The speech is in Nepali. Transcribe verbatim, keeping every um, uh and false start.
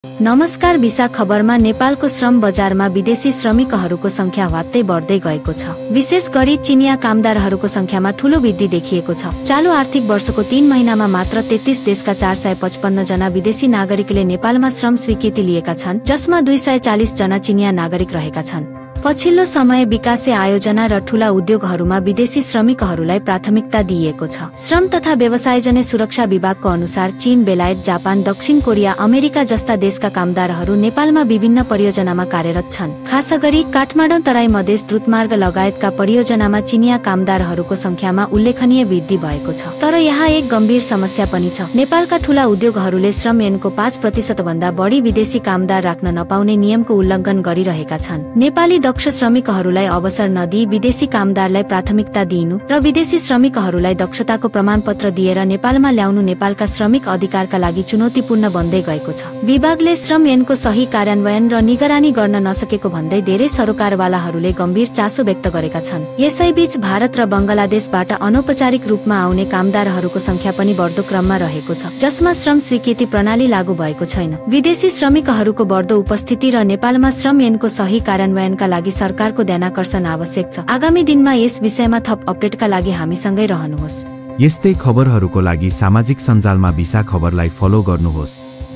नमस्कार, भिसा खबरमा नेपालको श्रम बजारमा विदेशी श्रमिकहरूको संख्या वात्तै बढ्दै गएको छ। विशेष गरी चिनिया कामदारहरूको संख्यामा ठूलो वृद्धि देखिएको छ। चालू आर्थिक वर्षको तीन महिनामा मात्र तेत्तीस देशका चार सय पचपन्न जना विदेशी नागरिकले नेपालमा श्रम स्वीकृति लिएका छन्, जसमा दुई सय चालिस जना चिनिया नागरिक रहेका छन्। पछिल्लो समय विकासे आयोजना र ठूला उद्योगहरूमा विदेशी श्रमिकहरूलाई प्राथमिकता दिइएको छ। श्रम तथा व्यवसायजन्य सुरक्षा विभागको अनुसार चीन, बेलायत, जापान, दक्षिण कोरिया, अमेरिका जस्ता देशका कामदारहरू नेपालमा विभिन्न परियोजनामा कार्यरत छन्। खासगरी काठमाडौँ, तराई मधेस, द्रुतमार्ग लगायतका परियोजनामा चिनिया कामदारहरूको संख्यामा उल्लेखनीय वृद्धि भएको छ। तर यहाँ एक गम्भीर समस्या पनि छ। नेपालका ठूला उद्योगहरूले श्रम ऐनको पाँच प्रतिशत भन्दा बढी विदेशी कामदार राख्न नपाउने नियमको उल्लङ्घन गरिरहेका छन्। नेपाली दक्ष श्रमिकहरूलाई अवसर नदिई विदेशी कामदारलाई प्राथमिकता दिइनु र विदेशी श्रमिकहरूलाई दक्षताको प्रमाणपत्र दिएर नेपालमा ल्याउनु नेपालका श्रमिक अधिकारका लागि चुनौतीपूर्ण बन्दै गएको छ। विभागले श्रम ऐनको सही कार्यान्वयन र निगरानी गर्न नसकेको भन्दै धेरै सरोकारवालाहरूले गम्भीर चासो व्यक्त गरेका छन्। यसैबीच भारत र बंगलादेशबाट अनौपचारिक रूपमा आउने कामदारहरूको संख्या पनि बढ्दो क्रममा रहेको छ, जसमा श्रम स्वीकृति प्रणाली लागू भएको छैन। विदेशी श्रमिकहरूको बढ्दो उपस्थिति र नेपालमा श्रम ऐनको सही कार्यान्वयनका लागि सरकारको ध्यानाकर्षण आवश्यक छ। आगामी दिनमा यस विषयमा थप अपडेटका लागि हामीसँगै रहनुहोस्। यस्तै खबरहरूको लागि सामाजिक सञ्जालमा भिसा खबरलाई फलो गर्नुहोस्।